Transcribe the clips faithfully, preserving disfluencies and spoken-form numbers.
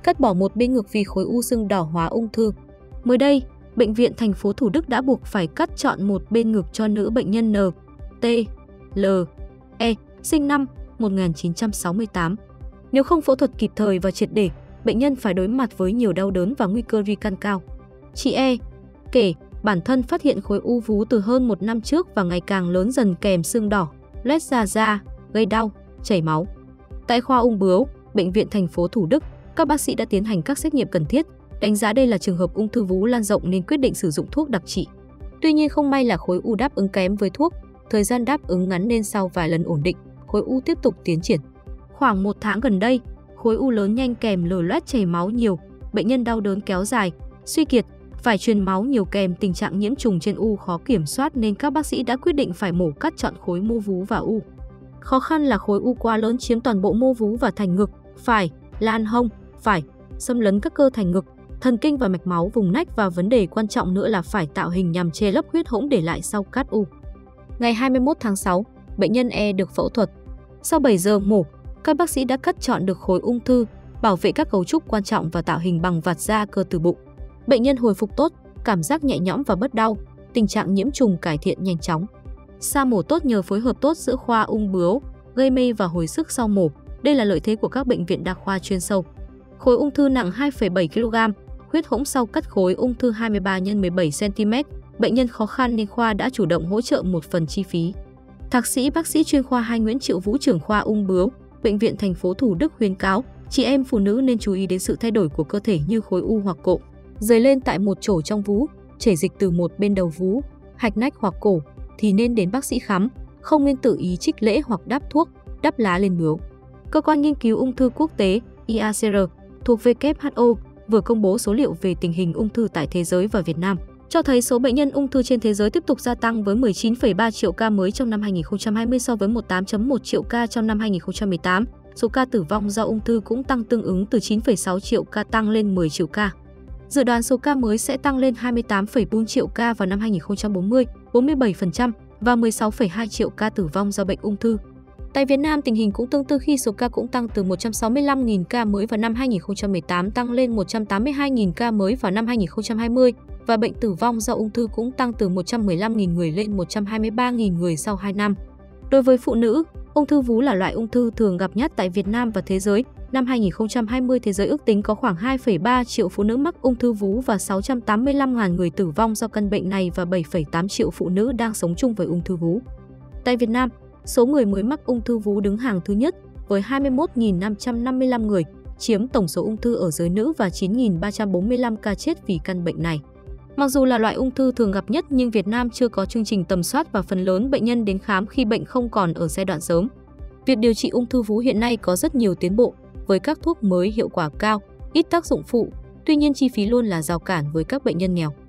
cắt bỏ một bên ngực vì khối u xương đỏ hóa ung thư. Mới đây, Bệnh viện thành phố Thủ Đức đã buộc phải cắt trọn một bên ngực cho nữ bệnh nhân en tê lờ e, sinh năm một nghìn chín trăm sáu mươi tám. Nếu không phẫu thuật kịp thời và triệt để, bệnh nhân phải đối mặt với nhiều đau đớn và nguy cơ di căn cao. Chị E kể, bản thân phát hiện khối u vú từ hơn một năm trước và ngày càng lớn dần kèm xương đỏ, loét ra da, gây đau, chảy máu. Tại khoa ung bướu, Bệnh viện thành phố Thủ Đức, các bác sĩ đã tiến hành các xét nghiệm cần thiết, đánh giá đây là trường hợp ung thư vú lan rộng nên quyết định sử dụng thuốc đặc trị. Tuy nhiên không may là khối u đáp ứng kém với thuốc, thời gian đáp ứng ngắn nên sau vài lần ổn định, khối u tiếp tục tiến triển. Khoảng một tháng gần đây, khối u lớn nhanh kèm lở loét chảy máu nhiều, bệnh nhân đau đớn kéo dài, suy kiệt, phải truyền máu nhiều kèm tình trạng nhiễm trùng trên u khó kiểm soát nên các bác sĩ đã quyết định phải mổ cắt trọn khối mô vú và u. Khó khăn là khối u quá lớn chiếm toàn bộ mô vú và thành ngực phải, lan hông phải, xâm lấn các cơ thành ngực, thần kinh và mạch máu vùng nách và vấn đề quan trọng nữa là phải tạo hình nhằm che lấp huyết hõng để lại sau cắt u. Ngày hai mươi mốt tháng sáu, bệnh nhân E được phẫu thuật. Sau bảy giờ mổ, các bác sĩ đã cắt trọn được khối ung thư, bảo vệ các cấu trúc quan trọng và tạo hình bằng vạt da cơ tử bụng. Bệnh nhân hồi phục tốt, cảm giác nhẹ nhõm và bớt đau, tình trạng nhiễm trùng cải thiện nhanh chóng. Sa mổ tốt nhờ phối hợp tốt giữa khoa ung bướu, gây mê và hồi sức sau mổ. Đây là lợi thế của các bệnh viện đa khoa chuyên sâu. Khối ung thư nặng hai phẩy bảy ki lô gam, huyết hõng sau cắt khối ung thư hai mươi ba nhân mười bảy xăng ti mét. Bệnh nhân khó khăn nên khoa đã chủ động hỗ trợ một phần chi phí. Thạc sĩ bác sĩ chuyên khoa hai Nguyễn Triệu Vũ, trưởng khoa ung bướu, Bệnh viện thành phố Thủ Đức khuyến cáo chị em phụ nữ nên chú ý đến sự thay đổi của cơ thể như khối u hoặc cộm dày lên tại một chỗ trong vú, chảy dịch từ một bên đầu vú, hạch nách hoặc cổ thì nên đến bác sĩ khám, không nên tự ý trích lễ hoặc đắp thuốc, đắp lá lên bướu. Cơ quan nghiên cứu ung thư quốc tế i a xê rờ thuộc vê kép hát o vừa công bố số liệu về tình hình ung thư tại thế giới và Việt Nam, cho thấy số bệnh nhân ung thư trên thế giới tiếp tục gia tăng với mười chín phẩy ba triệu ca mới trong năm hai nghìn không trăm hai mươi so với mười tám phẩy một triệu ca trong năm hai nghìn không trăm mười tám. Số ca tử vong do ung thư cũng tăng tương ứng từ chín phẩy sáu triệu ca tăng lên mười triệu ca. Dự đoán số ca mới sẽ tăng lên hai mươi tám phẩy bốn triệu ca vào năm hai nghìn không trăm bốn mươi, bốn mươi bảy phần trăm và mười sáu phẩy hai triệu ca tử vong do bệnh ung thư. Tại Việt Nam, tình hình cũng tương tự khi số ca cũng tăng từ một trăm sáu mươi lăm nghìn ca mới vào năm hai nghìn không trăm mười tám tăng lên một trăm tám mươi hai nghìn ca mới vào năm hai nghìn không trăm hai mươi và bệnh tử vong do ung thư cũng tăng từ một trăm mười lăm nghìn người lên một trăm hai mươi ba nghìn người sau hai năm. Đối với phụ nữ, ung thư vú là loại ung thư thường gặp nhất tại Việt Nam và thế giới. Năm hai nghìn không trăm hai mươi, thế giới ước tính có khoảng hai phẩy ba triệu phụ nữ mắc ung thư vú và sáu trăm tám mươi lăm nghìn người tử vong do căn bệnh này và bảy phẩy tám triệu phụ nữ đang sống chung với ung thư vú. Tại Việt Nam, số người mới mắc ung thư vú đứng hàng thứ nhất với hai mươi mốt nghìn năm trăm năm mươi lăm người, chiếm tổng số ung thư ở giới nữ và chín nghìn ba trăm bốn mươi lăm ca chết vì căn bệnh này. Mặc dù là loại ung thư thường gặp nhất nhưng Việt Nam chưa có chương trình tầm soát và phần lớn bệnh nhân đến khám khi bệnh không còn ở giai đoạn sớm. Việc điều trị ung thư vú hiện nay có rất nhiều tiến bộ, với các thuốc mới hiệu quả cao, ít tác dụng phụ, tuy nhiên chi phí luôn là rào cản với các bệnh nhân nghèo.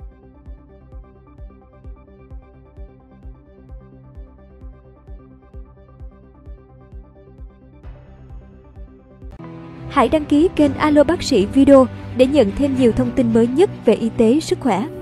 Hãy đăng ký kênh Alo Bác sĩ Video để nhận thêm nhiều thông tin mới nhất về y tế, sức khỏe.